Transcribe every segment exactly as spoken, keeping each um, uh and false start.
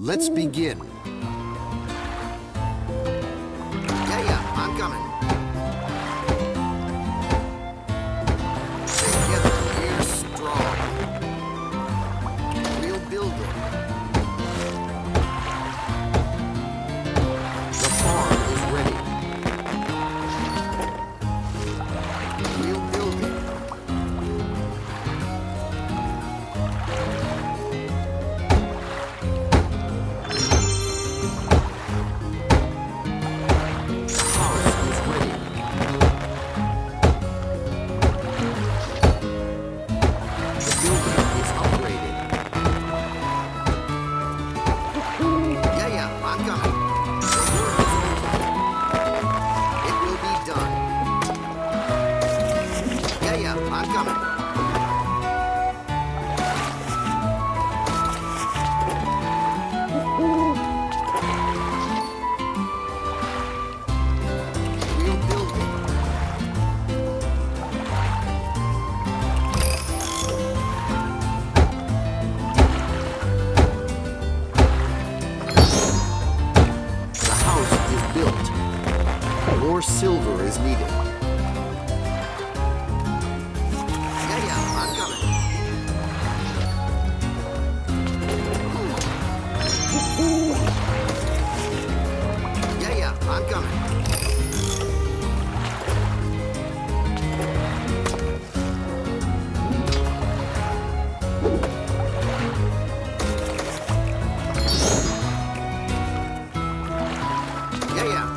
Let's begin. Yeah, yeah, I'm coming. Together, we're strong. We'll build it. The farm is ready. We'll build it. More silver is needed. Yeah, yeah, I'm coming. Yeah, yeah, I'm coming. Yeah, yeah.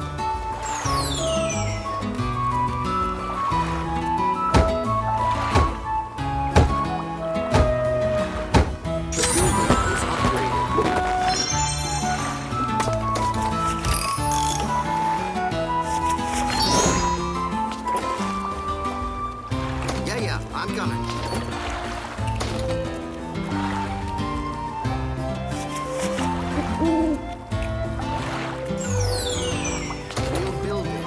I'm coming. We'll build it.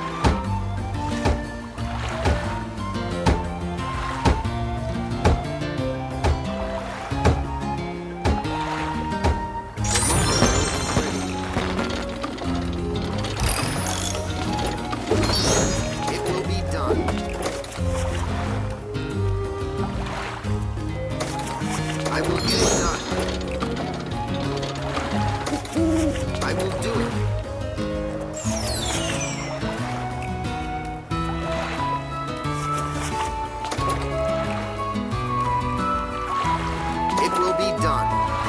It will be done. I will get it done. I will do it. It will be done.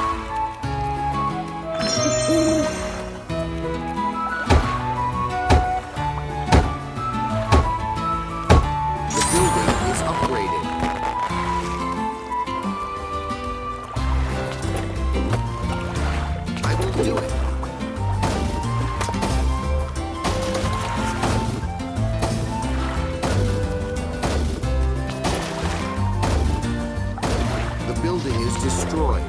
The building is upgraded. Do it. The building is destroyed.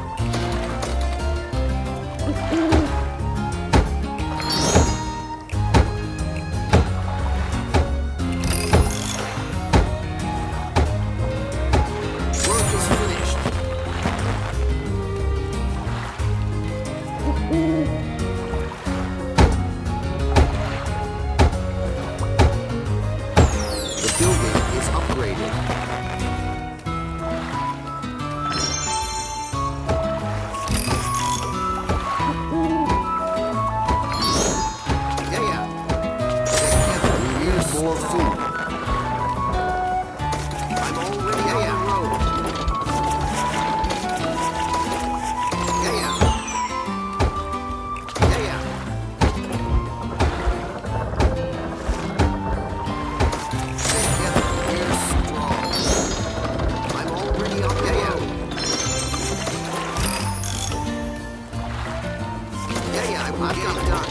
Work is finished. The building is upgraded. Yeah, yeah. We need more food. I'm already yeah, yeah. on the road. Yeah, yeah. Yeah, yeah. Together we're strong. I'm already on yeah, yeah. Yeah, yeah, I'm getting it done.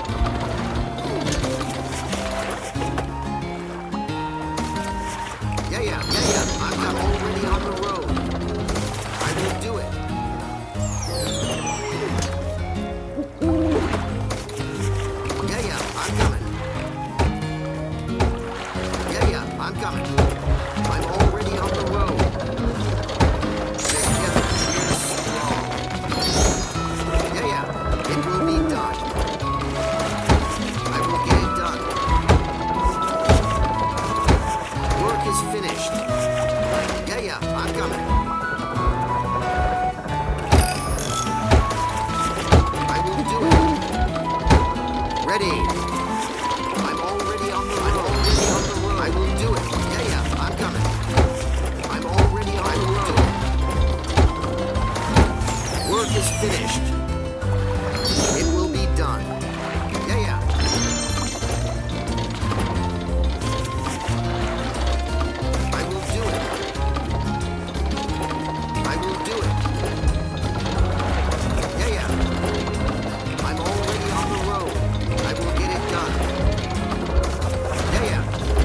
Yeah, yeah, yeah, yeah. I'm, I'm already on the road. I will do it. Yeah, yeah, I'm coming. Yeah, yeah, I'm coming. I'm already on the road. Together we're strong. Yeah, yeah. It Ready. I'm already on the road. I'm already on the road. I will do it. Yeah, yeah, I'm coming. I'm already on the road. Work is finished. It will be done. Yeah, yeah. I will do it. I will do it. Yeah, yeah. I'm already on the road. I will get it done. Yeah, yeah.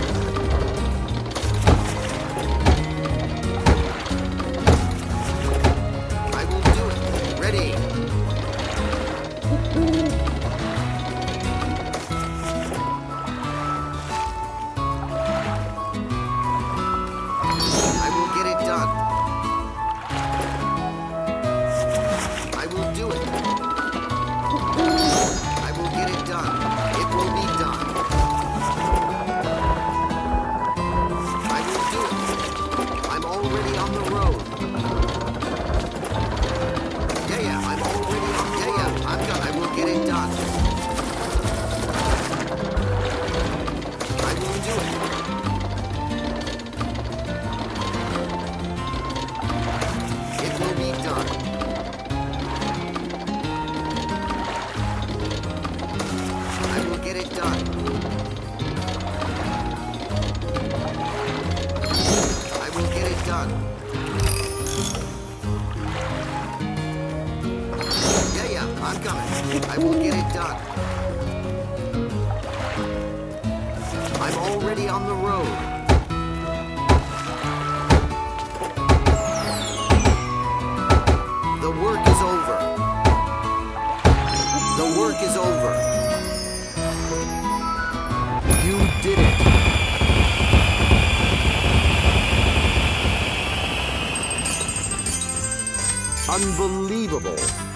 I will do it. Ready. I will get it done. I will do it. I will get it done. It will be done. I will do it. I'm already on the road. Yeah, yeah, I'm already on the yeah, road. Yeah, I'm done. I will get it done. I will do it. It will be done. I will get it done. I will get it done. Yeah, yeah, I'm coming. I will get it done. I'm already on the road. The work is over. The work is over. You did it. Unbelievable.